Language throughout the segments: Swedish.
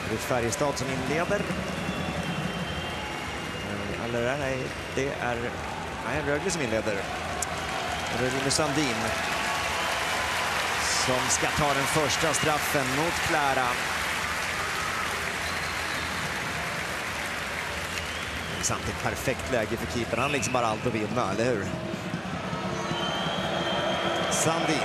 Det är Färjestad som inleder. Eller nej, det är Rögle som inleder. Det är Rune Sandin som ska ta den första straffen mot Klara. Samtidigt perfekt läge för keepern. Han liksom bara allt att vinna, eller hur? Sandin.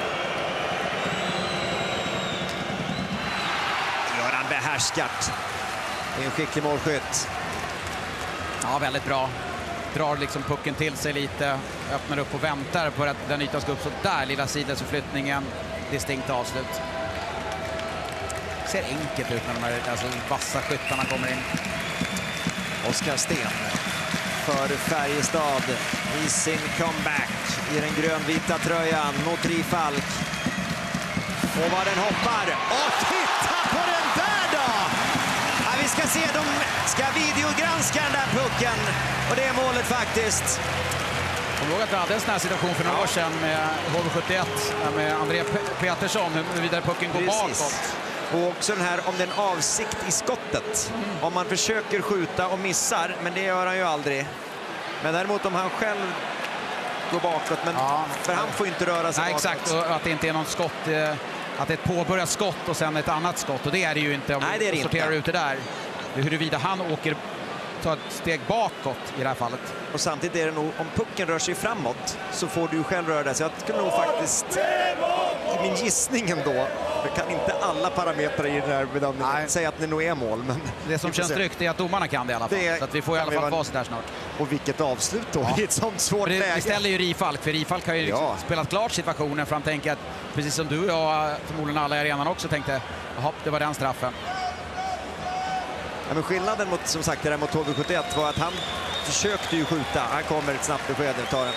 Gör han behärskat. Det är en skicklig målskytt. Ja, väldigt bra. Drar liksom pucken till sig lite, öppnar upp och väntar på att den ytan ska upp. Så där lilla sidledsförflyttningen, distinkt avslut. Ser enkelt ut när de här vassa skyttarna kommer in. Oskar Sten för Färjestad i sin comeback i den grönvita tröjan mot Rifalk. Och vad den hoppar. Och titta på den där då! Ja, vi ska se, de ska videogranska den där pucken. Och det är målet faktiskt. Jag vågar att vi hade en sån här situation för några år sedan med HV71 med André Petersson, hur vidare pucken går bakåt. Och också den här, om det är en avsikt i skottet. Om man försöker skjuta och missar, men det gör han ju aldrig. Men däremot om han själv går bakåt, men för han får inte röra sig bakåt. Exakt, och att det inte är någon skott, att det är ett påbörjat skott och sen ett annat skott. Och det är det ju inte om vi sorterar ut det där. Det är huruvida han tar ett steg bakåt i det här fallet. Och samtidigt är det nog, om pucken rör sig framåt så får du ju själv röra dig. Så jag skulle nog faktiskt, i min gissning ändå, jag kan inte alla parametrar i den här bedömningen säga att det nog är mål. Men det som känns tryggt är att domarna kan det i alla fall. Så att vi får i alla fall facit där snart. Och vilket avslut då i ett sånt svårt läge. Vi ställer ju Rifalk, för Rifalk har ju liksom spelat klart situationen, för han tänker att, precis som du och jag, förmodligen alla i arenan också tänkte, jaha, det var den straffen. Ja, men skillnaden mot, som sagt, det där mot HV71 var att han försökte ju skjuta. Han kommer ett snabbt besked och tar den.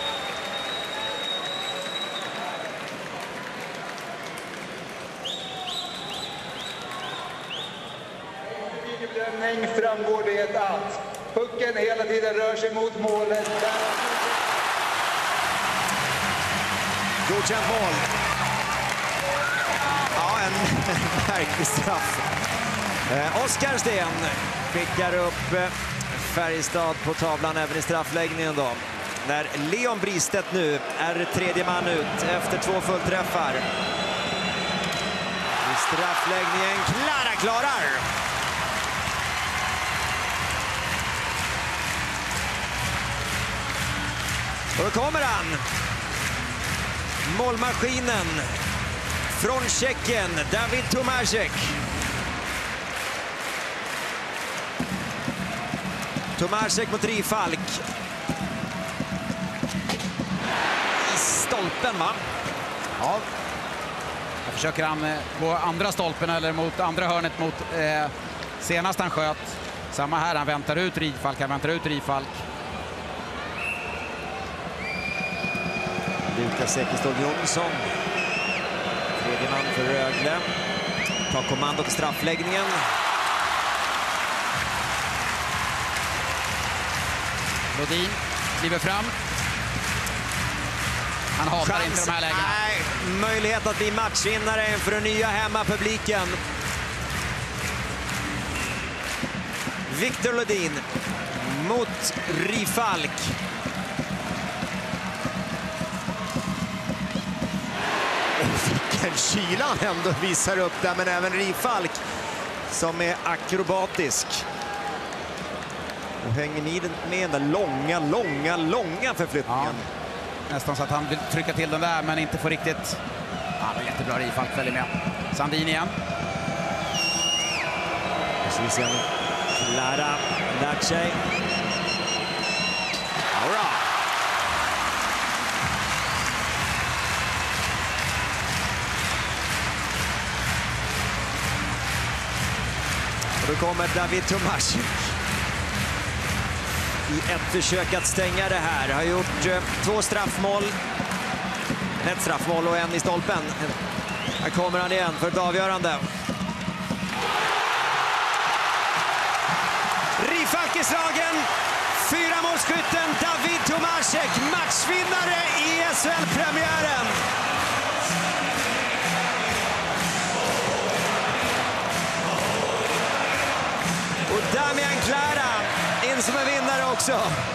Bedömning framgår det att pucken hela tiden rör sig mot målet. Godkänt mål. Ja, en märklig straff. Oskar Sten skickar upp Färjestad på tavlan även i straffläggningen då. När Leon Bristedt nu är tredje man ut efter 2 fullträffar. I straffläggningen, Klara klarar! Och då kommer han. Målmaskinen från Tjeckien, David Tomášek. Tomášek mot Rifalk. I stolpen, va? Ja. Jag försöker han gå andra stolpen eller mot andra hörnet mot senast han sköt. Samma här, han väntar ut Rifalk. Lukas Ekeståhl Jonsson. Tredje man för Rögle. Tar kommandot i straffläggningen. Lodin kliver fram. Han hatar inte de här lägena. Nej, möjlighet att bli matchvinnare för den nya hemmapubliken. Victor Lodin mot Rifalk. Vilken kyla han ändå visar upp där, men även Rifalk som är akrobatisk. Och hänger med den långa förflyttningen. Ja, nästan så att han vill trycka till den där, men inte får riktigt. Ja, det var jättebra. Rifalk följer med. Sandin igen. Precis igen. Klara lärt sig. Bra. Och då kommer David Tomášek. I ett försök att stänga det här. Har gjort 2 straffmål. Ett straffmål och en i stolpen. Här kommer han igen för ett avgörande. Rifalk är slagen. 4-målsskytten David Tomášek, matchvinnare i SHL-premiären. Damian Klara in som en vinnare också.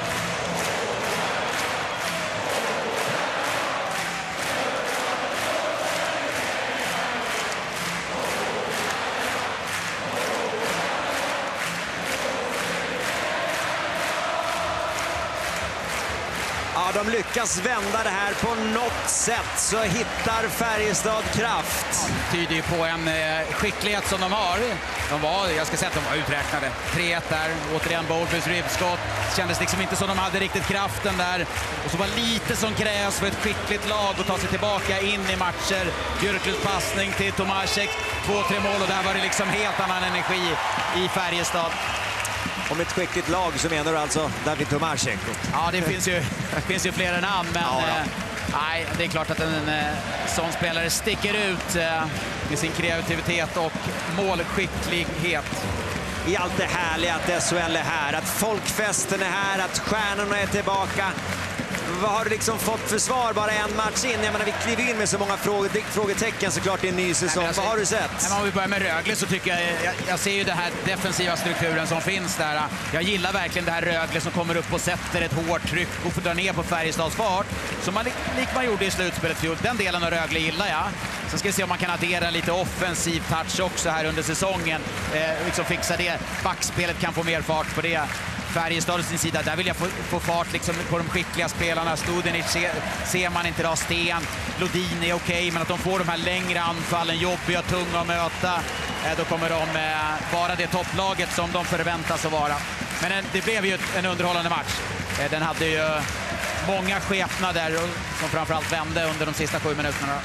Ja, de lyckas vända det här på något sätt, så hittar Färjestad kraft. Ja, tyder ju på en skicklighet som de har. Jag ska säga att de var uträknade. 3-1 där, återigen Bowlbys ribbskott. Kändes liksom inte som de hade riktigt kraften där. Och så var lite som krävs för ett skickligt lag att ta sig tillbaka in i matcher. Björklunds passning till Tomášek, 2-3 mål, och där var det liksom helt annan energi i Färjestad. Om ett skickligt lag så menar du alltså David Tomášek? Ja, det finns ju flera namn, men nej, det är klart att en sån spelare sticker ut med sin kreativitet och målskicklighet. I allt det härliga att SHL är här, att folkfesten är här, att stjärnorna är tillbaka. Vad har du liksom fått för svar bara en match in? Jag menar, vi kliver in med så många frågetecken såklart i en ny säsong. Alltså, vad har du sett? Om vi börjar med Rögle så tycker jag ser ju den här defensiva strukturen som finns där. Jag gillar verkligen det här Rögle som kommer upp och sätter ett hårt tryck och får dra ner på Färjestads fart. Som man gjorde i slutspelet fjol. Den delen av Rögle gillar jag. Sen ska vi se om man kan addera lite offensiv touch också här under säsongen. Liksom fixa det. Backspelet kan få mer fart på det. Färjestad sin sida, där vill jag få fart liksom på de skickliga spelarna. Studenic ser man inte idag, Sten, Lodin är okej, men att de får de här längre anfallen, jobbiga, tunga att möta, då kommer de vara det topplaget som de förväntas att vara. Men det blev ju en underhållande match. Den hade ju många skepnader som framförallt vände under de sista 7 minuterna.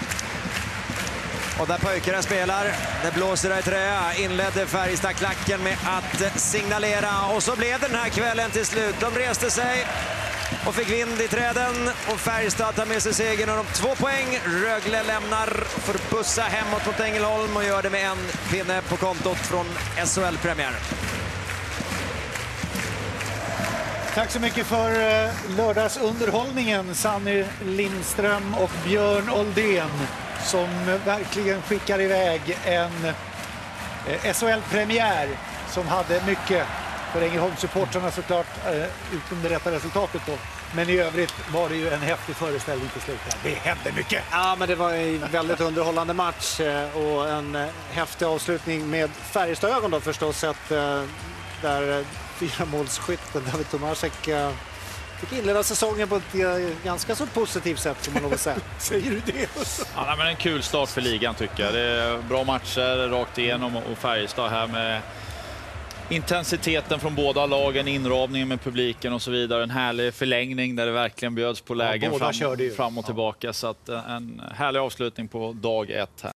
Och där pojkarna spelar, det blåser i tröja, inledde Färjestad-klacken med att signalera. Och så blev det den här kvällen till slut. De reste sig och fick vind i träden. Och Färjestad tar med sig segern och de 2 poäng. Rögle lämnar för bussa hemåt mot Ängelholm och gör det med en pinne på kontot från SHL-premiär. Tack så mycket för lördagsunderhållningen, Sanny Lindström och Björn Oldén, som verkligen skickar iväg en SHL-premiär som hade mycket för Ängelholmssupportrarna såklart, utom det rätta resultatet då. Men i övrigt var det ju en häftig föreställning till slut. Det hände mycket. Ja, men det var en väldigt underhållande match och en häftig avslutning med Färjestad-ögon då förstås, där 4-målsskytten David Tomášek fick inleda säsongen på ett ganska så positivt sätt, som man nog vill säga. Säger du det? Ja, men en kul start för ligan tycker jag. Det är bra matcher rakt igenom och Färjestad här med intensiteten från båda lagen, inramningen med publiken och så vidare. En härlig förlängning där det verkligen bjöds på lägen fram och tillbaka. Så att en härlig avslutning på dag 1 här.